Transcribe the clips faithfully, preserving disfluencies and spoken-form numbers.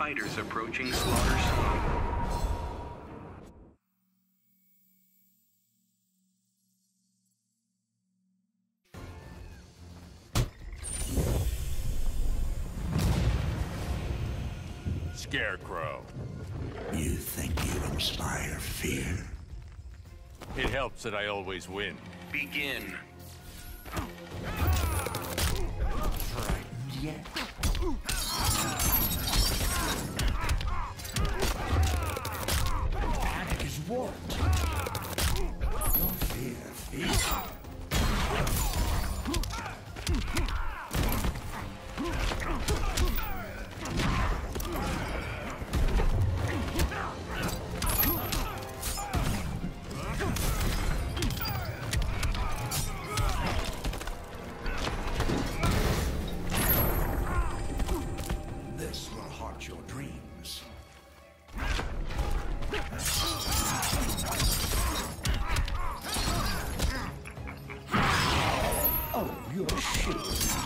fighters approaching Slaughter Swamp. Scarecrow. You think you inspire fear? It helps that I always win. Begin. Frightened yet? Panic is warped. Your fear feeds. This will haunt your dreams. Oh, you're shit.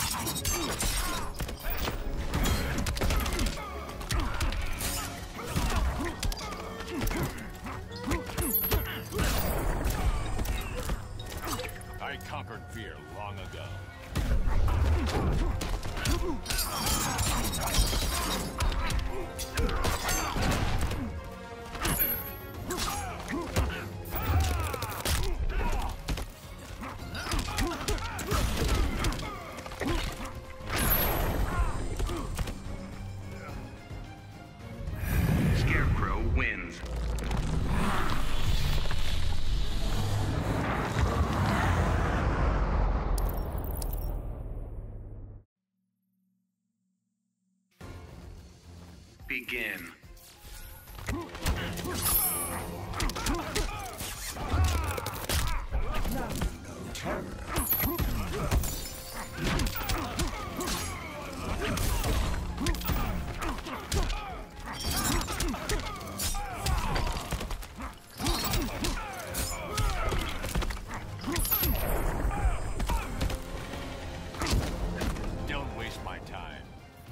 I conquered fear long ago. Scarecrow wins. Begin. Don't waste my time.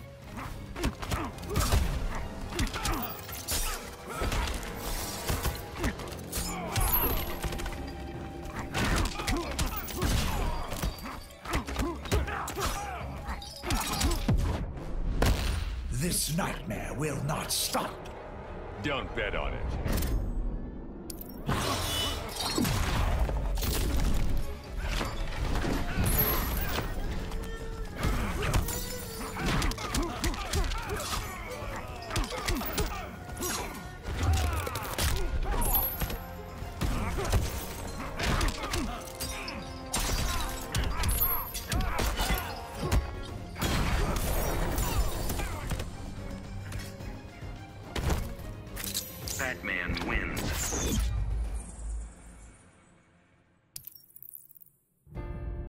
This nightmare will not stop. Don't bet on it. Batman wins.